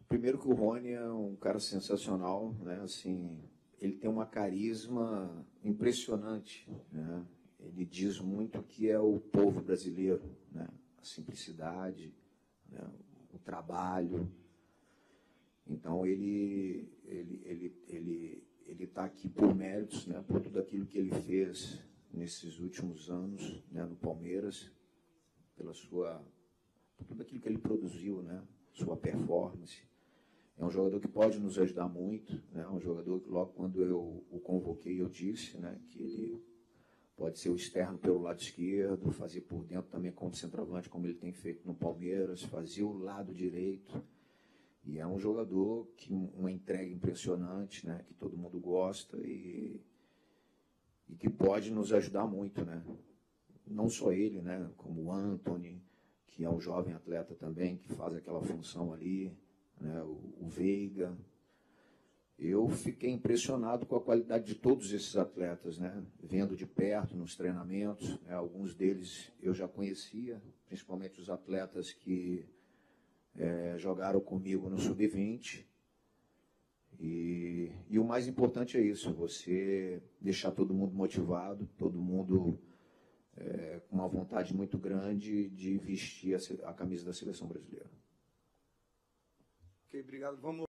Primeiro que o Rony é um cara sensacional, né? Assim, ele tem uma carisma impressionante, né? Ele diz muito que é o povo brasileiro, né? A simplicidade, né? O trabalho. Então ele está aqui por méritos, né? Por tudo aquilo que ele fez nesses últimos anos, né? No Palmeiras, por tudo aquilo que ele produziu, né? Sua performance. É um jogador que pode nos ajudar muito, né? Um jogador que logo quando eu o convoquei eu disse, né? Que ele pode ser o externo pelo lado esquerdo, fazer por dentro também como centroavante, como ele tem feito no Palmeiras, fazer o lado direito. E é um jogador que uma entrega impressionante, né? Que todo mundo gosta e que pode nos ajudar muito, né? Não só ele, né? Como o Antony, que é um jovem atleta também, que faz aquela função ali, né? O Veiga. Eu fiquei impressionado com a qualidade de todos esses atletas, né? Vendo de perto nos treinamentos, né? Alguns deles eu já conhecia, principalmente os atletas que jogaram comigo no Sub-20. E o mais importante é isso, você deixar todo mundo motivado, todo mundo com uma vontade muito grande de vestir a camisa da seleção brasileira. Ok, obrigado. Vamos